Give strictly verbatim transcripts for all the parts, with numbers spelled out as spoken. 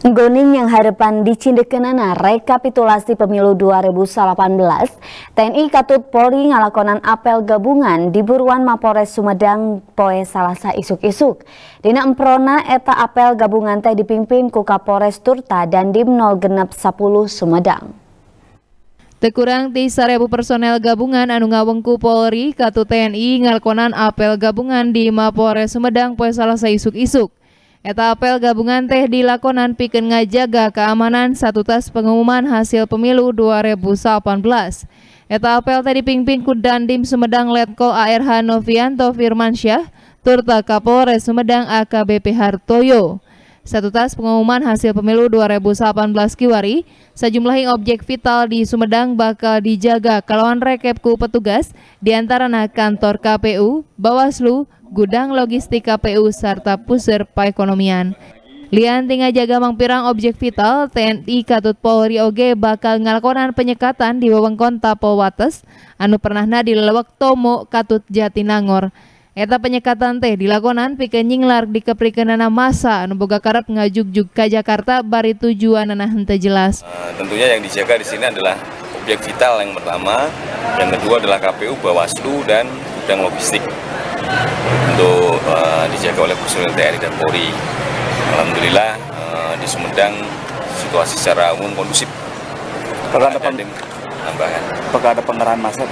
Goning yang harapan dicindekeunana rekapitulasi pemilu dua ribu delapan belas, T N I Katut Polri ngalakonan apel gabungan di buruan Mapores Sumedang poe Salasa isuk-isuk. Dina emprona eta apel gabungan teh dipimpin ku Kapolres Turta dan Dim nol genep sepuluh Sumedang. Teu kurang ti sarebu personel gabungan anu ngawengku Polri Katut T N I ngalakonan apel gabungan di Mapores Sumedang poe Salasa isuk-isuk. Eta apel gabungan teh dilakonan pikeun ngajaga keamanan satutas pengumuman hasil pemilu dua ribu delapan belas. Eta apel teh dipimpin ku Dandim Sumedang Letkol A R H Novianto Firmansyah, Turta Kapolres Sumedang A K B P Hartoyo. Satutas pengumuman hasil pemilu dua ribu delapan belas kiwari, sajumlah objek vital di Sumedang bakal dijaga kalawan rekep ku petugas diantarana kantor K P U, Bawaslu, gudang logistik K P U serta puseur paekonomian. Lian tinggal jaga mangpirang objek vital, T N I Katut Polri oge bakal ngalakonan penyekatan di wewengkon Tapo Wates anu pernahna dilelewek Tomo Katut Jatinangor. Eta penyekatan teh dilakonan pikeun nyinglar dikeprikeunana masa anu boga karep ngajugjug ka Jakarta bari tujuanna henteu jelas. Uh, tentunya yang dijaga di sini adalah objek vital yang pertama, yang kedua adalah K P U, Bawaslu dan gudang logistik. Untuk uh, dijaga oleh personil T N I dan Polri. Alhamdulillah uh, di Sumedang situasi secara umum kondusif. Apakah ada tambahan? Apakah ada pengerahan massa?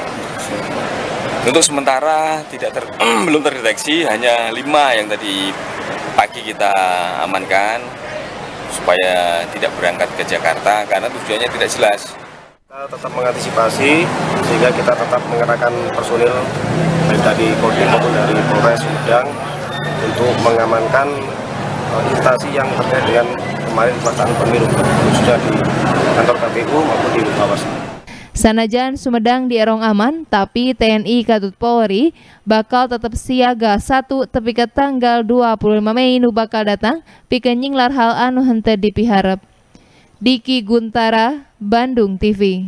Untuk sementara tidak ter, belum terdeteksi, hanya lima yang tadi pagi kita amankan supaya tidak berangkat ke Jakarta karena tujuannya tidak jelas. Kita tetap mengantisipasi sehingga kita tetap mengerahkan personil baik dari Kodim maupun dari Polres Sumedang untuk mengamankan instansi yang terkait dengan kemarin pelaksanaan pemilu khususnya di kantor K P U maupun di Bawaslu. Sanajan Sumedang dierong aman, tapi T N I Katut Polri bakal tetap siaga satu tepi ke tanggal dua puluh lima Mei nu bakal datang pikeun nyinglar hal anu henteu dipiharep. Diki Guntara, Bandung T V.